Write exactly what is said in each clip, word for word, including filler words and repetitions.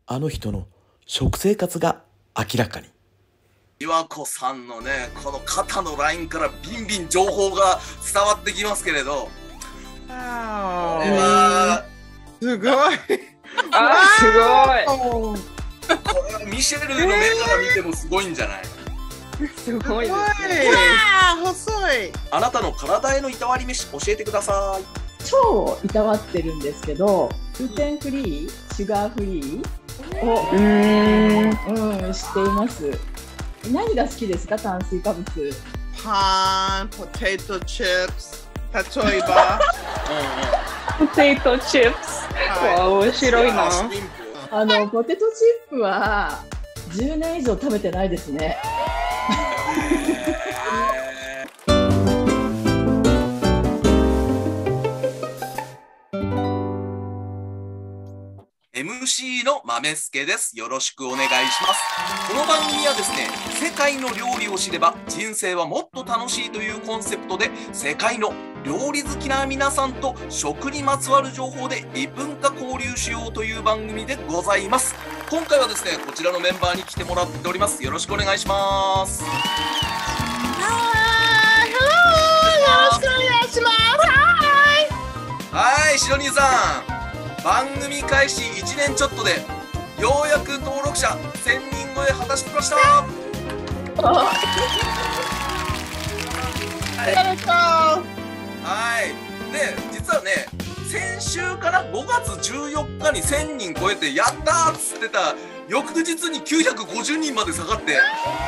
あの人の食生活が明らかに。 岩子さんのね、この肩のラインからビンビン情報が伝わってきますけれど、これはすごい。 あ、すごい。 これはミシェルの目から見てもすごいんじゃない？ すごいですね。 細い。 あなたの体へのいたわり飯教えてください。 腸をいたわってるんですけど、グルテンフリー、シュガーフリーをうーん、 うん、しています。何が好きですか、炭水化物？ パン、ポテトチップス、例えば。 ポテトチップス。わ、面白いな。 あのポテトチップはじゅうねん以上食べてないですね。 エムシー の豆助です。よろしくお願いします。この番組はですね、世界の料理を知れば人生はもっと楽しいというコンセプトで、世界の料理好きな皆さんと食にまつわる情報で異文化交流しようという番組でございます。今回はですね、こちらのメンバーに来てもらっております。よろしくお願いします。 はい、よろしくお願いします。 はい、シドニーさん。番組開始いちねんちょっとでようやく登録者せんにん超え果たしてきました。はいで実はね、先週からごがつじゅうよっかにせんにん超えてやったーっつってた翌日にきゅうひゃくごじゅうにんまで下がって、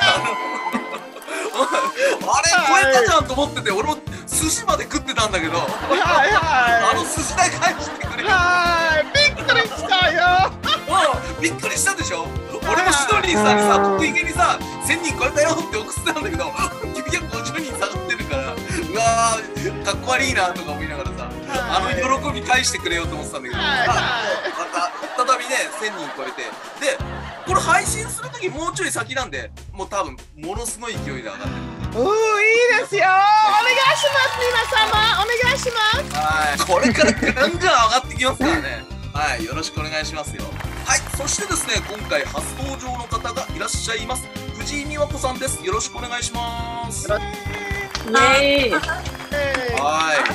あれ超えたじゃんと思ってて、俺も寿司まで食ってたんだけど、 はいはい。 あの寿司代返してくれよ。 はい、びっくりしたよ。 びっくりしたでしょ。俺もシドニーさんにさ、得意げにさ、せんにん超えたよって送ってたんだけど、きゅうひゃくごじゅうにん下がってるから、うわー、かっこ悪いなとか思いながらさ、あの喜び返してくれようと思ってたんだけど、また再びね、せんにん超えて、で、これ配信するときもうちょい先なんで、もう多分ものすごい勢いで上がってる。 うー、いいですよ。お願いします、皆様。お願いします。 はい、これからガンガン上がってきますからね。はい、よろしくお願いしますよ。はい、そしてですね、今回初登場の方がいらっしゃいます。藤井美和子さんです。よろしくお願いします。 イエーイ。 はい、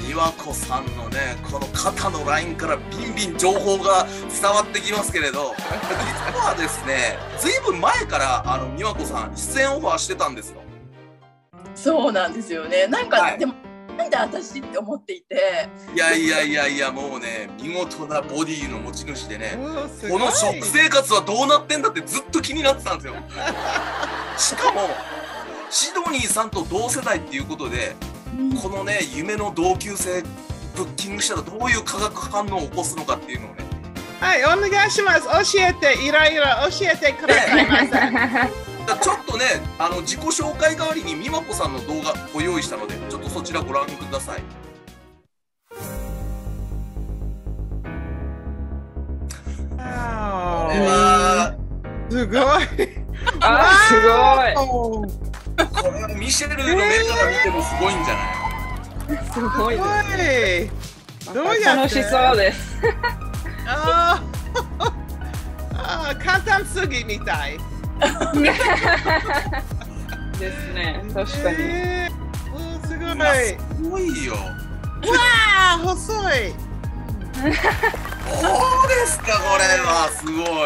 美和子さんのね、この肩のラインからビンビン情報が伝わってきますけれど、実はですね、ずいぶん前からあの美和子さん出演オファーしてたんですよ。 そうなんですよね。なんか、 はい、 でもなんで私って思っていて、 いやいやいやいや、もうね、見事なボディの持ち主でね、この食生活はどうなってんだってずっと気になってたんですよ。しかもシドニーさんと同世代っていうことで、うん、このね、夢の同級生ブッキングしたらどういう化学反応を起こすのかっていうのをね、 はい、お願いします。教えて、いろいろ教えてくださいませ。 ちょっとね、あの自己紹介代わりに美和子さんの動画ご用意したので、ちょっとそちらご覧ください。これはすごい。 あ、すごい。 これはミシェルの目から見てもすごいんじゃない？ すごいです。 どうやって？ 楽しそうです。 ああ、簡単すぎみたい。 ですね、確かに。 えー、すごい。 すごいよ。わあ、細い。 そうですか、これはすごい。すご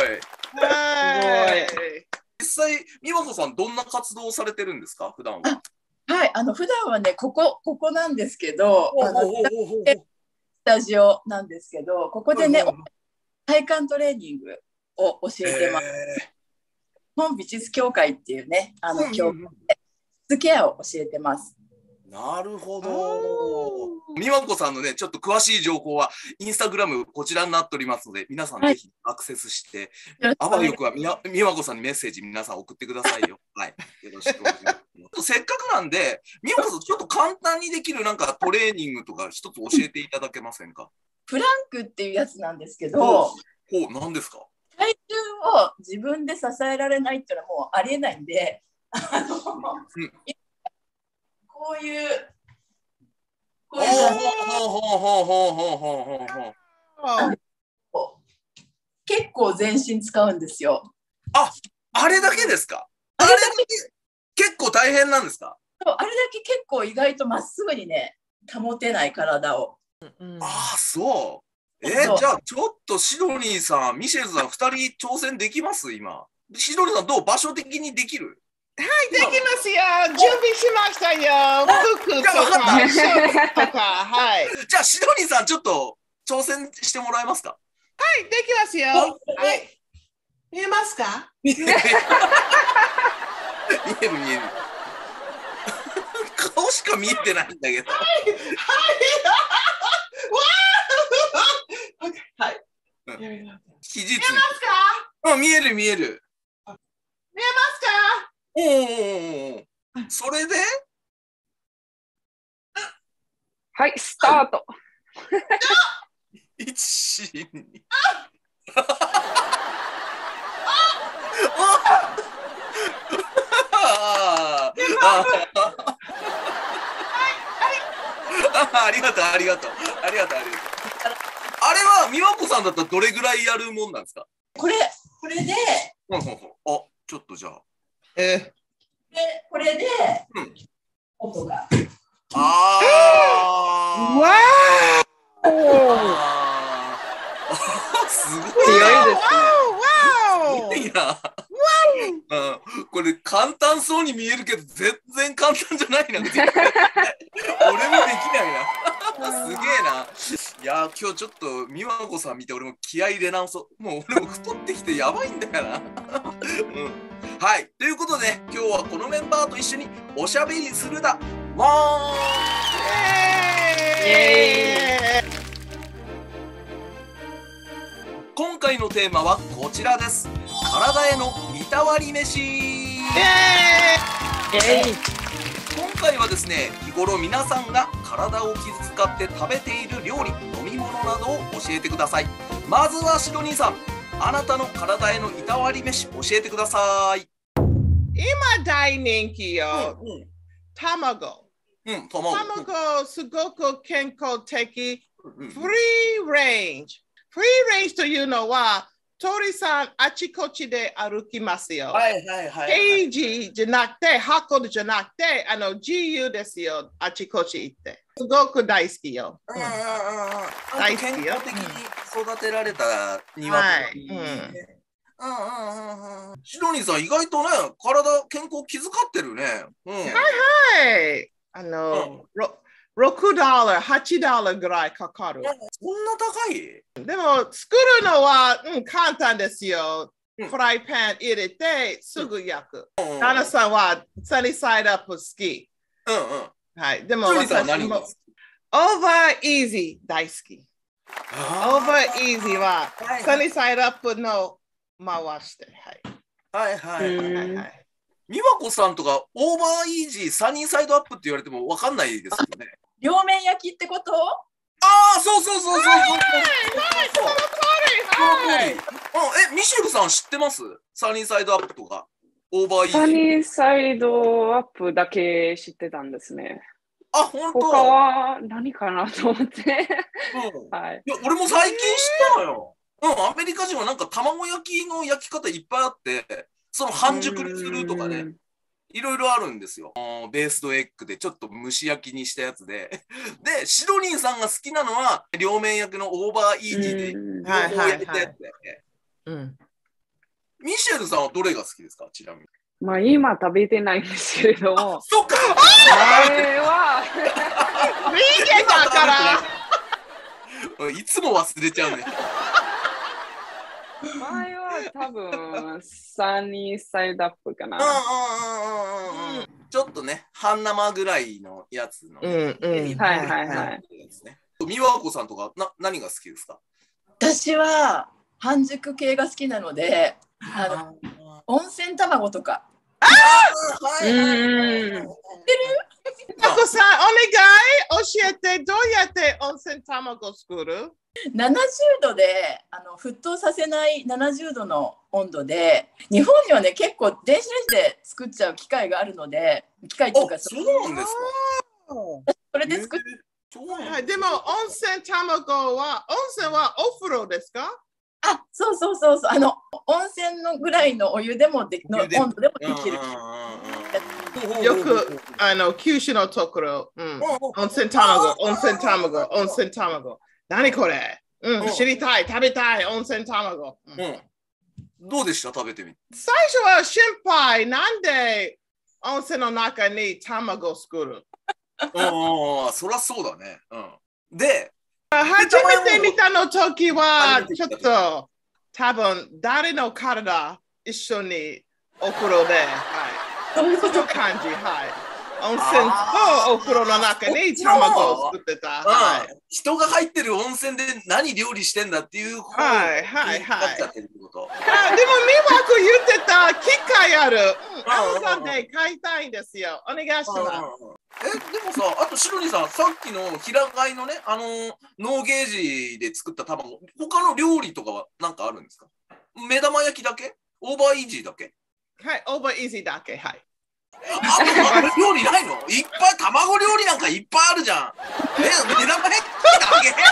い。実際、美和子さん、どんな活動をされてるんですか、普段は。 はい、あの普段はね、ここ、ここなんですけど、あのスタジオなんですけど、ここでね、体幹トレーニングを教えてます。日本美術協会っていうね、あの協会でスキンケアを教えてます。 なるほど。美和子さんのね、ちょっと詳しい情報はインスタグラムこちらになっておりますので、皆さんぜひアクセスして、はい、あわよくは美和子さんにメッセージ皆さん送ってくださいよ。はい、よろしくお願いします。せっかくなんで、美和子さんちょっと簡単にできるなんかトレーニングとか一つ教えていただけませんか？ プランクっていうやつなんですけど、ほう、何ですか？ 体重を自分で支えられないっていうのはもうありえないんで、あの、うん、こういうこういう結構全身使うんですよ。 あ、あれだけですか？あれだけ結構大変なんですか？ そうあれだけ結構意外とまっすぐにね、保てない体を。 ああ、そう。えー、 そうじゃあちょっとシドニーさん、ミシェルさん、ふたり挑戦できます今。シドニーさん、どう場所的にできる？ はい、できますよ。準備しましたよ。服とか、シャツとか、はい。 じゃあシドニーさん、ちょっと挑戦してもらえますか？ はい、できますよ。はい。見えますか？ 見える見える。顔しか見えてないんだけど。 はい。はい。 うん見えま肘ついすか？ うん、見える見える。 見えますか？ おおおお。それではい、スタート。 一二。ありがとうありがとうありがとうありがとう。あれは美和子さんだったらどれぐらいやるもんなんですか？ これ、これで、で、 ほんほんほん。あ、ちょっとじゃあ。 えこれで、 うん音が。 あー。わあ。 ー。 あーすごい強いな。 ですね。 わー。 いいな。うん、これ簡単そうに見えるけど全然簡単じゃないな。俺もできないな。すげえな。いやー今日ちょっと美和子さん見て俺も気合い入れ直そう。もう俺も太ってきてやばいんだよな。うん、はい。ということで今日はこのメンバーと一緒におしゃべりするだわー。 イエーイ。 今回のテーマはこちらです。体へのいたわり飯。 イエーイ。 今回はですね、日頃皆さんが体を気遣って食べている料理、飲み物などを教えてください。まずはシドニーさん、あなたの体へのいたわり飯教えてください。 今大人気よ。 うんうん卵。 うん、卵。 卵すごく健康的。 うんうんフリーレンジ。フリーレンジというのは、鳥さんあちこちで歩きますよ。 はいはいはい、はい。 ケージじゃなくて、箱じゃなくて、あの、自由ですよ。あちこち行って。すごく大好きよ。 うんうんうんうん。 大好きよ健康的に育てられた庭とかはいいいね。うんうんうんうん。シドニーさん、意外とね、体、健康気遣ってるね。うん。 はい。あの、ろろくドル、はちドルぐらいかかる。 そんな高い？ でも、作るのは、うん、簡単ですよ。 うんフライパン入れて、すぐ焼く。 うん旦那さんは、サニーサイドアップ好き。 うんうん。 はい。でも、 シドニーさんは私も何が好き？ オーバーイージー大好き。オーバーイージーは、 はいはいサニーサイドアップの回して。 はいはいはい。 はい。はいはい美和子さんとか、オーバーイージー、サニーサイドアップって言われても分かんないですよね。 両面焼きってこと？ ああ、そうそうそうそうそうそう。 はい、その通り。はい。 あえ、ミシェルさん知ってます？サニーサイドアップとか、オーバーイージサニー。 ーサイドアップだけ知ってたんですね。 あ、本当？ 他は何かなと思って。 うん、 はい。 いや、俺も最近知ったのよ。うん、アメリカ人はなんか卵焼きの焼き方いっぱいあって、その半熟にするとかね、いろいろあるんですよ。ベースドエッグでちょっと蒸し焼きにしたやつで。で、シドニーさんが好きなのは、両面焼きのオーバーイージーで、両方焼いたやつだよね。 うん。 ミシェルさんはどれが好きですか、ちなみに。 まあ今食べてないんですけれども、 そっか前は逃げたからいつも忘れちゃうね。 前は多分サニーサイドアップかな。 うんうんうんうんうん。ちょっとね、半生ぐらいのやつの、ね。 うんうん。 はいはいはい。 美和子さんとかな何が好きですか？ 私は半熟系が好きなので、あの温泉卵とか。 ああ、 うん。 タコさん、お願い教えて、どうやって温泉卵作る？ ななじゅうどであの沸騰させないななじゅうどの温度で、日本にはね結構電子レンジで作っちゃう機械があるので、機械っていうかそうなんですか。 それで作っ、 えー、 はい、でも温泉卵は、温泉はお風呂ですか？ あ、そうそうそうそう、あの温泉のぐらいのお湯でもでの温度でもできる。 よくあの九州のところ、うん、温泉卵、温泉卵、温泉卵。何これ？うん、知りたい、食べたい、温泉卵。 うん。どうでした？食べてみて。 最初は心配、なんで温泉の中に卵を作る？ ああ、そりゃそうだね。うん。で、 初めて見たの時は、ちょっと多分誰の体一緒にお風呂で、はい。そういう感じ、はい。温泉とお風呂の中に卵を作ってた。はい、 人が入ってる温泉で何料理してんだっていう方になっちゃってるってこと。 あ、でも、ミワコ言ってた機械ある。アマゾンで買いたいんですよ。お願いします。 え、でもさ、あとシロニさん、さっきの平飼いのね、あのー、ノーゲージで作った卵、他の料理とかは何かあるんですか？目玉焼きだけ？オーバーイージーだけ？ はい、オーバーイージーだけ、はい。 あと料理ないの？いっぱい卵料理なんかいっぱいあるじゃん。え、目玉焼きだけ？いっぱい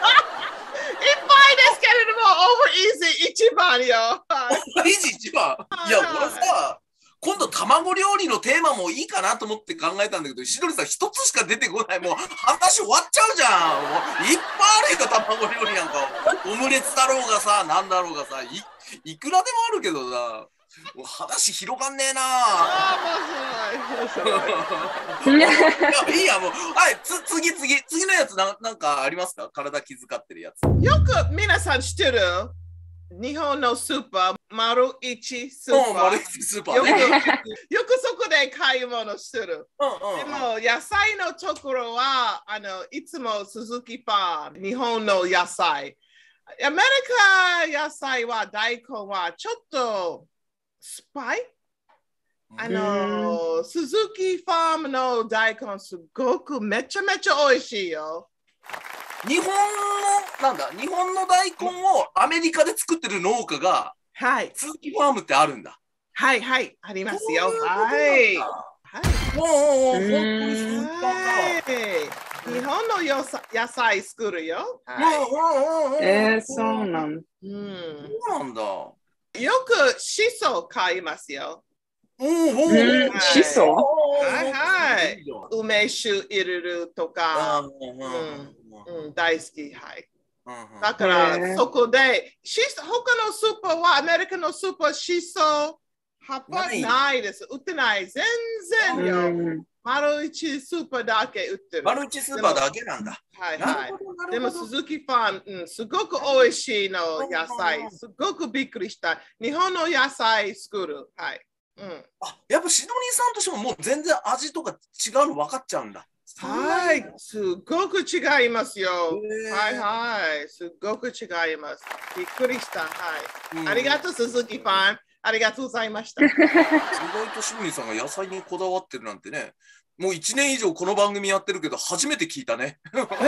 ですけれども、オーバーイージー一番よ。 オーバーイージー一番？いや、これさ、今度卵料理のテーマもいいかなと思って考えたんだけど、しどりさん一つしか出てこない。もう話終わっちゃうじゃん。もういっぱいあるよ、卵料理なんか。オムレツだろうがさ、なんだろうがさ、い、いくらでもあるけどさ。もう話広がんねえなあ。いやいいや、もう。はい、つ次次次のやつな、なんかありますか？体気遣ってるやつ。 よく皆さん知ってる日本のスーパー、丸一スーパー。 丸一スーパー、 ね、よくよくそこで買い物してる。うんうん、でも野菜のところはあのいつもスズキファーム、日本の野菜。アメリカ野菜は大根はちょっとスパイ？あの、スズキファームの大根すごくめちゃめちゃ美味しいよ。 日本の、なんだ、日本の大根をアメリカで作ってる農家が、 はい。 スズキファームってあるんだ。 はいはい、ありますよ。はい。はい。 もう、本当にスーパー。日本の野菜野菜作るよ。 はい、えー、そうなん。 うん。そうなんだ。 よくシソ買いますよ。 シソ？ はいはい。梅酒入れるとか、うん、大好き。はい。だからそこでシソ、他のスーパーはアメリカのスーパーシソ葉っぱないです。売ってない。全然よ。丸一スーパーだけ売ってる。 丸一スーパーだけなんだ。 はいはい。でも、スズキファーム、うん、すごく美味しいの野菜。すごくびっくりした。日本の野菜作る。はい。うん、 あ、やっぱシドニーさんとしてももう全然味とか違うの分かっちゃうんだ。 はい。すごく違いますよ。はいはい。すごく違います。びっくりした。はい。うん、ありがとう、スズキファーム。ありがとうございました。意外とシドニーさんが野菜にこだわってるなんてね。もういちねん以上この番組やってるけど初めて聞いたね。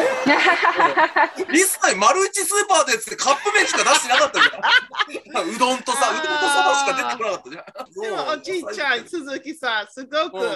一切丸一スーパーでってカップ麺しか出してなかったじゃん。うどんとさ、うどんとそばしか出てこなかったじゃん。 でもおじいちゃん、鈴木さん、すごく、うん、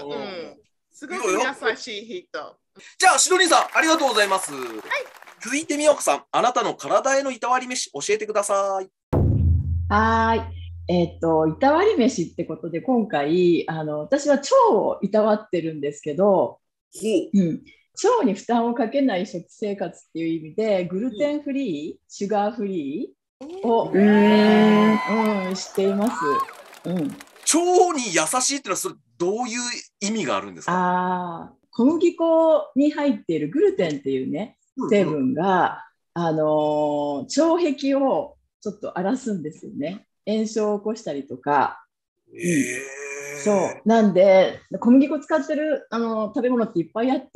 すごく優しい人。 じゃあ、シドニーさん、ありがとうございます。はい、続いてみようこさん、あなたの体へのいたわり飯、教えてください。 はい。えっと、いたわり飯ってことで今回あの私は腸をいたわってるんですけど、うん、腸に負担をかけない食生活っていう意味でグルテンフリー、シュガーフリーを、うん、うん、しています、うん、 腸に優しいってのはそれどういう意味があるんですか？ あ、小麦粉に入っているグルテンっていうね成分が、うんうん、あの腸壁をちょっと荒らすんですよね。炎症を起こしたりとか、 えー、 そうなんで小麦粉使ってるあの食べ物っていっぱいあって、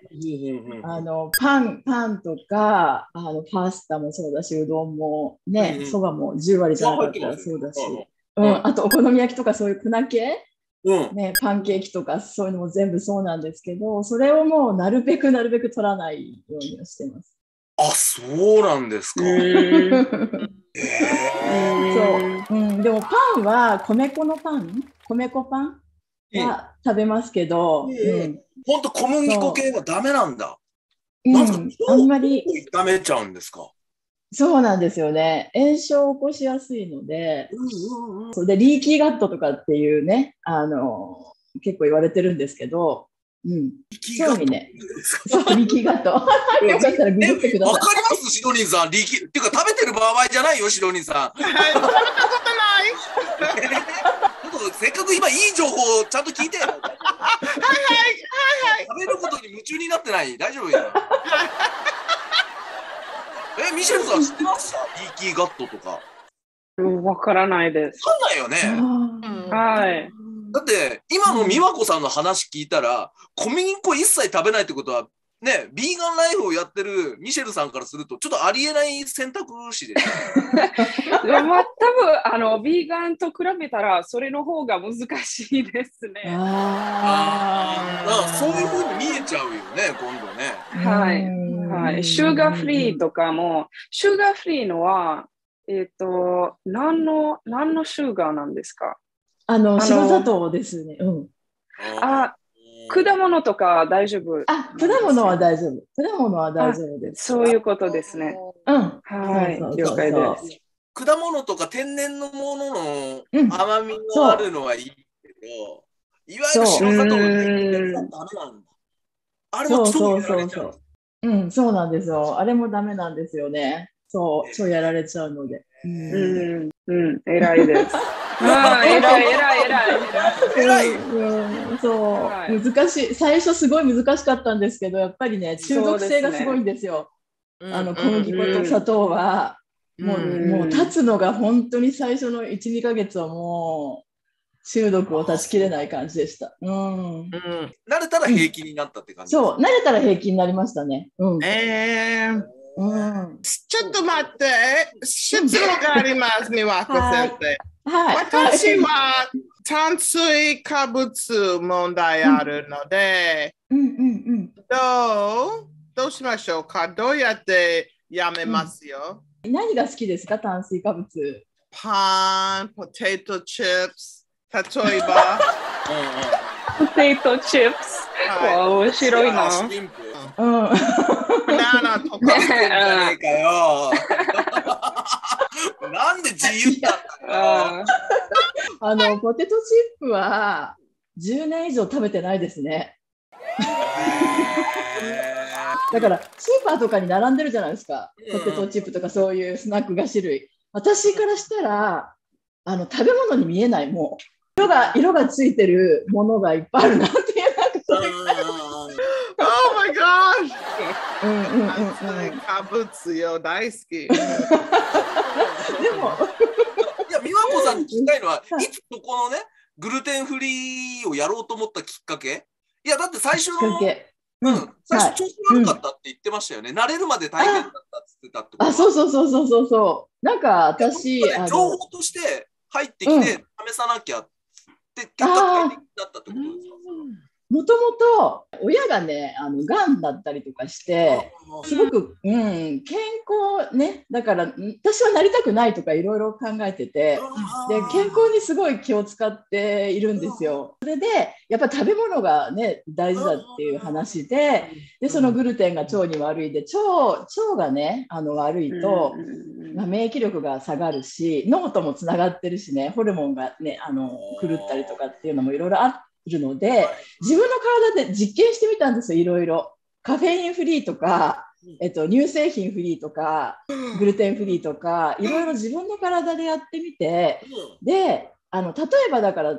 うんうん、あのパンパンとかあのパスタもそうだしうどんもね、そば、うん、もじゅう割じゃなかったらそうだし、うんうん、あとお好み焼きとかそういう粉系、うんね、パンケーキとかそういうのも全部そうなんですけど、それをもうなるべくなるべく取らないようにはしてます。 あ、そうなんですか。 えー、そう、うん、でもパンは米粉のパン、米粉パンは食べますけど、 本当小麦粉系はダメなんだ。 うん、 なんかあんまり炒めちゃうんですか。 そうなんですよね。炎症を起こしやすいので、それでリーキーガットとかっていうね、あの結構言われてるんですけど、うん、そうにね、そうリーキーガット。よかったらググってください。 わかりますシドニーさん、リーキーっていうか食べてる場合じゃないよシドニーさん。 食べたことない。 せっかく今いい情報をちゃんと聞いて。はいはいはいはい。 食べることに夢中になってない？大丈夫よ。え、ミシェルさん知ってますか？リーキーガットとか。 わからないです。 わかんないよね。 はい。 だって今の美和子さんの話聞いたら、小麦粉一切食べないってことはね、ビーガンライフをやってるミシェルさんからするとちょっとありえない選択肢です。 まあ、多分あのビーガンと比べたらそれの方が難しいですね。 ああ、そういう風に見えちゃうよね、今度ね。 はい、はい。シュガーフリーとかも、シュガーフリーのは、えっと、何の、何のシュガーなんですか？ あの、白砂糖ですね。うん。 あ、果物とか大丈夫？ あ、果物は大丈夫。果物は大丈夫です。 そういうことですね。 うん。 はい、了解です。 果物とか天然のものの甘みのあるのはいいけど、いわゆる白砂糖の天然だとダメなんだ。あれも超やられちゃう。 うん、そうなんですよ。あれもダメなんですよね。そう、超やられちゃうので。 うん、うん、偉いです。ああ、偉い、偉い、偉い、 偉い。 うん、そう、難しい。最初すごい難しかったんですけど、やっぱりね、中毒性がすごいんですよ。あの、小麦粉と砂糖は。もう、もう立つのが本当に最初のいち、にかげつはもう中毒を断ち切れない感じでした。うん。 慣れたら平気になったって感じ。 そう、慣れたら平気になりましたね。うん。 えー、 うん。 ちょっと待って、質問があります、美和子先生。 はい。 私は炭水化物問題あるので、 うんうんうん。 どうどうしましょうか？どうやってやめますよ？ 何が好きですか？炭水化物。 パン、ポテトチップス、例えば。 ポテトチップス。わ、面白いな。 うん。バナナとか。 ねえかよ。なんで自由だったの？ あの、ポテトチップはじゅうねん以上食べてないですね。だからスーパーとかに並んでるじゃないですか、ポテトチップとかそういうスナック菓子類。私からしたらあの食べ物に見えない、もう色が色がついてるものがいっぱいあるなっていう、なんかそういう。 Oh my gosh！ うんうんうんうん。 炭水化物よ、大好き。でも、 いや、美和子さんに聞きたいのは、いつそこのね、グルテンフリーをやろうと思ったきっかけ？いや、だって最初の。うん、最初調子悪かったって言ってましたよね。慣れるまで大変だったって言ってたってこと。 あ、そうそうそうそうそうそう。なんか私、 情報として入ってきて試さなきゃって結果大変だったってことですか？ もともと親がね、あのがんだったりとかして、すごく、うん、健康ね、だから私はなりたくないとかいろいろ考えてて、で健康にすごい気を使っているんですよ。それでやっぱ食べ物がね大事だっていう話で、でそのグルテンが腸に悪いで、腸腸がねあの悪いと、まあ、免疫力が下がるし、脳ともつながってるしね、ホルモンがねあの狂ったりとかっていうのもいろいろあって。いるので、自分の体で実験してみたんですよ、いろいろ。カフェインフリーとか、えっと、乳製品フリーとか、グルテンフリーとか、いろいろ自分の体でやってみて、で、あの例えばだから、うん、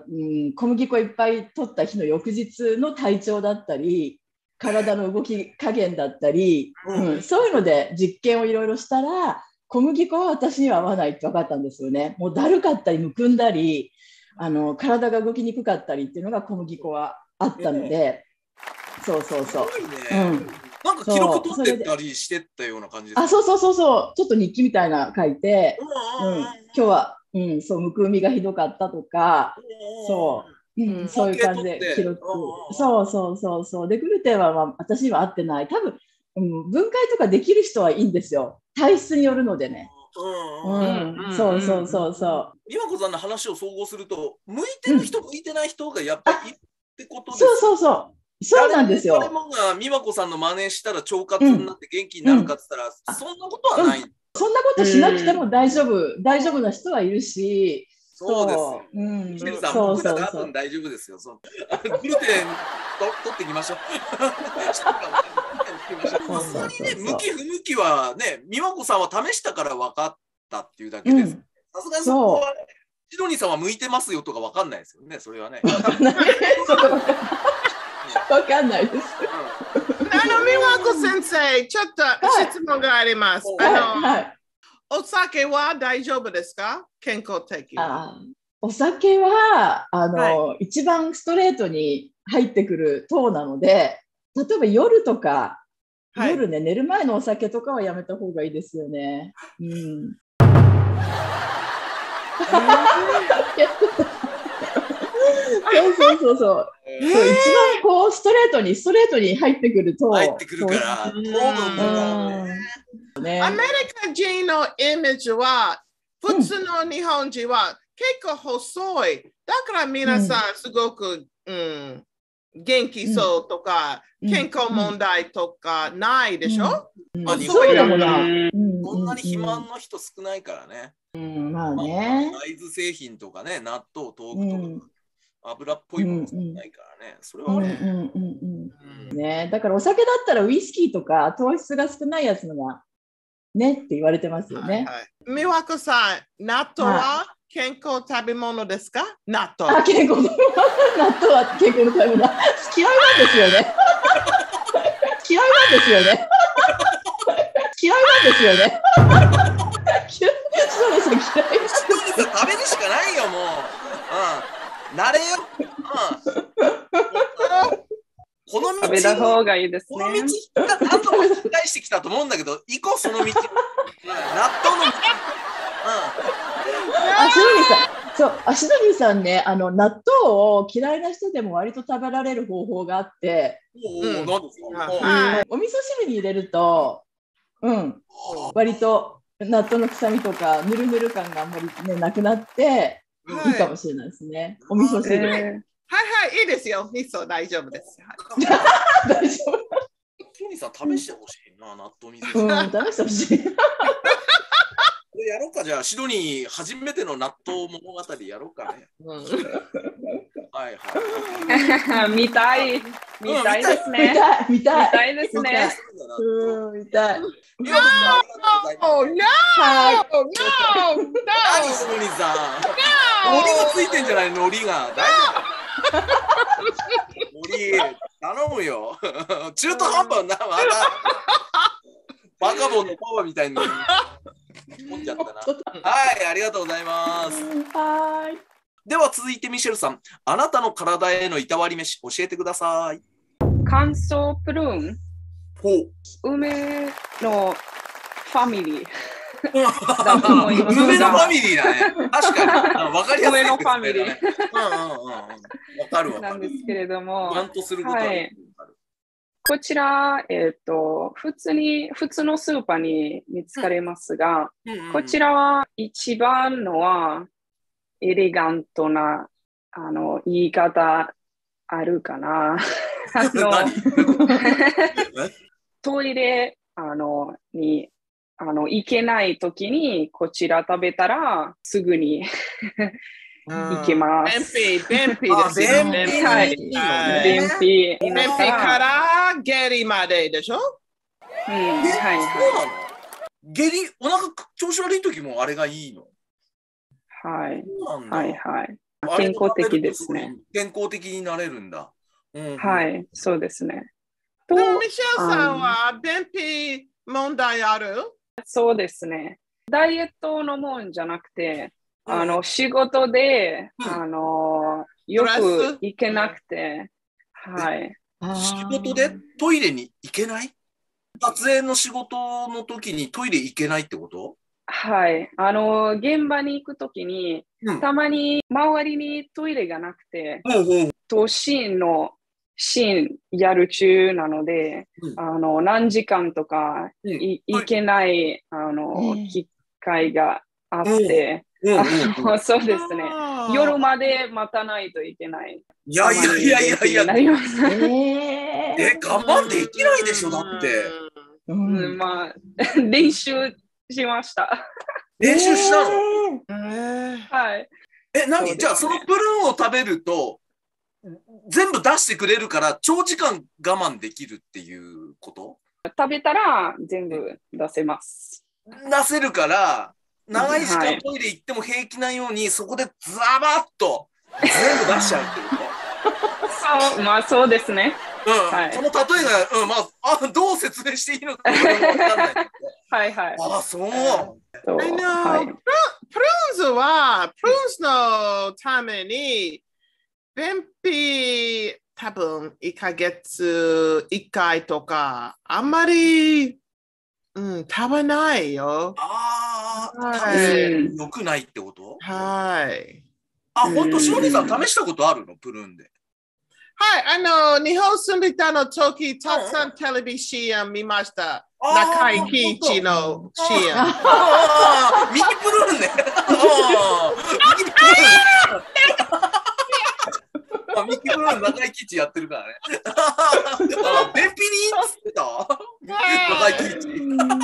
小麦粉いっぱい取った日の翌日の体調だったり、体の動き加減だったり、うん、そういうので実験をいろいろしたら、小麦粉は私には合わないって分かったんですよね。もうだるかったりむくんだり、あの体が動きにくかったりっていうのが小麦粉はあったので、えー、そうそうそう。 すごいね。うん、なんか記録取ってたりしてったような感じですか？ あ、そうそうそうそう。ちょっと日記みたいな書いて、うん、今日は、うん、そうむくみがひどかったとか、そう、うん、そういう感じで記録。そうそうそうそう。でグルテンは、まあ、私には合ってない。多分、うん、分解とかできる人はいいんですよ。体質によるのでね。うん、そうそうそうそう。 美和子さんの話を総合すると、向いてる人、うん、向いてない人がやっぱりいるってことですよ。 そうそうそう。そうなんですよ。 誰もが美和子さんの真似したら腸活になって元気になるかって言ったら、うん、そんなことはない。うん、 そんなことしなくても大丈夫、大丈夫な人はいるし、 そうです。 うん、 ミシェルさん、 そう僕らそうそう。 多分大丈夫ですよ。そうグルテンと取っていきましょう。 そうそうそうそう向き不向きはね、美和子さんは試したから分かったっていうだけです。さすがにそこは、シドニーさんは向いてますよとか分かんないですよね、それはね。 分かんないです。 あの、美和子先生、ちょっと質問があります。 はいあの、 はい、 お酒は大丈夫ですか？健康的。 あお酒はあの、 は一番ストレートに入ってくる糖なので、例えば夜とか、 はい、 夜ね、寝る前のお酒とかはやめた方がいいですよね。うん。そうそうそうそう。 えー、 そう一番こうストレートにストレートに入ってくると入ってくるから糖分がね。 アメリカ人のイメージは普通の日本人は結構細い。だから皆さんすごく、うん、元気そうとか、うん、健康問題とかないでしょ、 うんうん、まあ、そうでもない。 こんなに肥満の人少ないからね。 うん、まあね。 大豆製品とかね、納豆、豆腐とか、うん、油っぽいもの少ないからね。それはね。 ね、だからお酒だったらウイスキーとか糖質が少ないやつのがねって言われてますよね。 美和子さん、納豆は健康食べ物ですか？納豆。 あ、健康納豆は健康の食べ物。嫌いなんですよね。嫌いなんですよね。嫌いなんですよね。そうです、嫌い。 食べるしかないよ、もう。うん。慣れよ。うん。この道食べた方がいいですね。 この道が何度も繰り返してきたと思うんだけど、行こう、その道。納豆の道。うん。 あ、シドニーさん、そう、あ、シドニーさんね、あの納豆を嫌いな人でも割と食べられる方法があって、 おお、何ですか？ お味噌汁に入れると、うん、割と納豆の臭みとかぬるぬる感があんまりねなくなって、はい、いいかもしれないですね。お味噌汁。えー、はいはい、いいですよ。味噌大丈夫です。 大丈夫。 トニーさん試してほしいな、納豆味噌汁。 うん、試してほしい。 やろうか、じゃあシドニー初めての納豆物語やろうかね。うん、はいはい。 見たい。見たいですね。 見たい。見たい。 見たいですね。 うん、見たい。 No! No! No! 何シドニーさん。海苔がついてんじゃないの、海苔が。大丈夫。海苔頼むよ。中途半端な、まだ。バカボンのパワーみたいに。持っちゃったな。はい、ありがとうございます。 はい。 では続いてミシェルさん、あなたの体へのいたわり飯教えてください。 乾燥プルーン。 ほう。 梅のファミリー。 梅のファミリーだね。確かに。わかりやすい、ね。梅のファミリー。うんうんうん。わかるわ。 なんですけれども。 バンとすることは、はい。 こちら、えっと、普通に、普通のスーパーに見つかりますが、うんうんうん、こちらは一番のは、エレガントな、あの、言い方あるかな。あのトイレ、あの、に、あの、行けないときに、こちら食べたら、すぐに行けます。 便秘、便秘ですよ。 便秘。はい。便秘。 便秘から下痢まででしょ？ うん。はい。そうなの？ 下痢、お腹調子悪い時もあれがいいの？ はい。はいはい。健康的ですね。 健康的になれるんだ。 うんうん、はい、そうですね。 と、ミシェルさんは便秘問題ある？ そうですね。ダイエットのもんじゃなくて、あの仕事で、うん、あのよく行けなくて、はい。 仕事でトイレに行けない？撮影の仕事の時にトイレ行けないってこと？ はい。あの現場に行く時に、うん、たまに周りにトイレがなくて、うんうん、とシーンのシーンやる中なので、うん、あの何時間とかい、うん、行けない、あの、うん、機会があって、うんうんうん、そうですね。夜まで待たないといけない。 いやいやいやいやいや。えー、え、我慢できないでしょ、だって。 うん、まあ、練習しました。 練習したの？ えー、 はい。 え、何、 ね、 じゃあそのプルーンを食べると全部出してくれるから長時間我慢できるっていうこと？ 食べたら全部出せます。 出せるから長い時間トイレ行っても平気なように、はい、そこでザバッと全部出しちゃうってこと？ そう、まあそうですね。 うん、はい、この例えが、うん、まあ、あ、どう説明していいのか分かんない。 はいはい。 あ、そう。 あの、はい、プルーンズは、プルーンズのために、便秘、多分いっかげついっかいとか、あんまり、うん、食べないよ。 ああ、 はい、 食べるの良くないってこと？ はい。 あ、本当、しのりさん試したことあるの？プルーンで。 はい、あの、日本住んでたの時、たくさんテレビ シーエム 見ました。中井貴一の シーエム。 ああ、ミキプルーンね。ミキプルーン。ミキプルーン中井貴一やってるからね。便秘につってた中井貴一。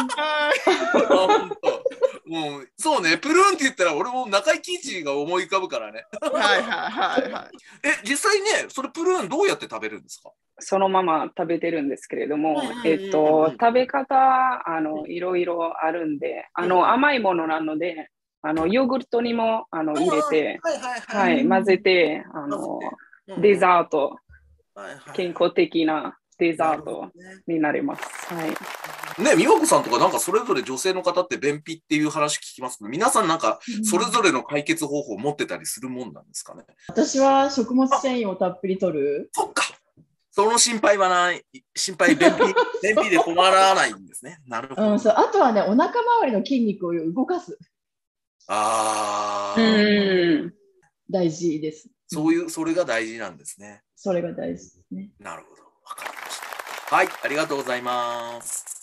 もうそうね、プルーンって言ったら俺も中井貴一が思い浮かぶからね。 はいはいはいはい。 え、実際ね、それプルーンどうやって食べるんですか？ そのまま食べてるんですけれども、えっと、食べ方、あの、いろいろあるんで、あの、甘いものなので、あの、ヨーグルトにも、あの、入れて、はい、混ぜて、あの、デザート、健康的なデザートになります。はい。 ね、美和子さんとかなんかそれぞれ女性の方って便秘っていう話聞きますけど、皆さんなんかそれぞれの解決方法を持ってたりするもんなんですかね？ 私は食物繊維をたっぷり取る。 そっか。その心配はない。心配、便秘、便秘で困らないんですね。なるほど。 うん、そう、あとはね、お腹周りの筋肉を動かす。 ああ。 大事です。 そういう、それが大事なんですね。 それが大事ですね。 なるほど。わかりました。はい、ありがとうございます。